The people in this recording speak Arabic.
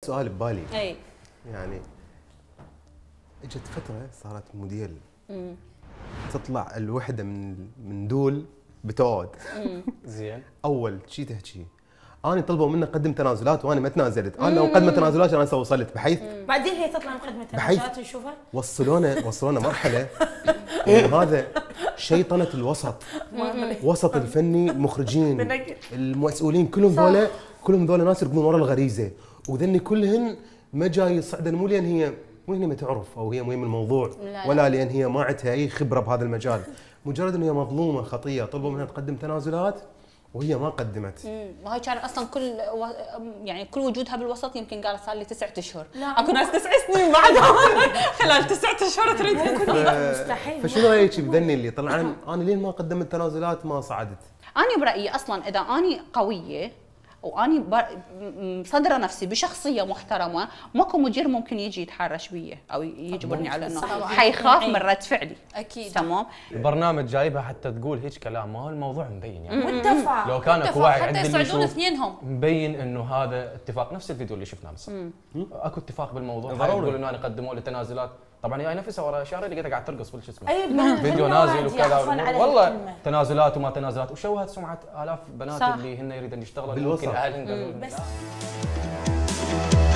سؤال ببالي. اي يعني اجت فتره صارت موديل تطلع الوحده من دول بتقعد زين. اول شيء تحكي انا طلبوا مني اقدم تنازلات وانا ما تنازلت، انا لو مقدمه تنازلات انا وصلت بحيث بعدين هي تطلع مقدمه تنازلات نشوفها. وصلونا مرحله هذا شيطنه الوسط، وسط الفني، المخرجين، المسؤولين، كلهم ذولا ناس يركضون ورا الغريزه، وذني كلهن ما جاي يصعدن مو لان هي ما تعرف او هي مهم الموضوع، ولا لان هي ما عندها اي خبره بهذا المجال، مجرد ان هي مظلومه خطيه طلبوا منها تقدم تنازلات وهي ما قدمت. وهي كان اصلا يعني كل وجودها بالوسط يمكن قالت صار لي 9 اشهر، لا اكو ناس 9 سنين بعدها خلال 9 اشهر تريد مستحيل. فشنو رايك بذني اللي طلعن انا لين ما قدمت تنازلات ما صعدت؟ انا برايي اصلا اذا اني قويه واني مصدره نفسي بشخصيه محترمه، ماكو مدير ممكن يجي يتحرش بي او يجبرني على انه حيخاف من رد فعلي. اكيد تمام. البرنامج جايبها حتى تقول هيك كلام، ما هو الموضوع مبين يعني. واتفق لو كان اكو واحد حتى عند اللي يصعدون يشوف اثنينهم مبين انه هذا اتفاق، نفس الفيديو اللي شفناه مسا اكو اتفاق بالموضوع. ضروري. يقول انه انا قدموا لي تنازلات، طبعا هي نفسها ورا شهر لقيتها قاعد ترقص بالش اسمه فيديو نازل وكذا والله تنازلات وما تنازلات، وشوهت سمعه الاف بنات صح. اللي هن يريدن يشتغلوا بالوسط. ممكن اهلهم بس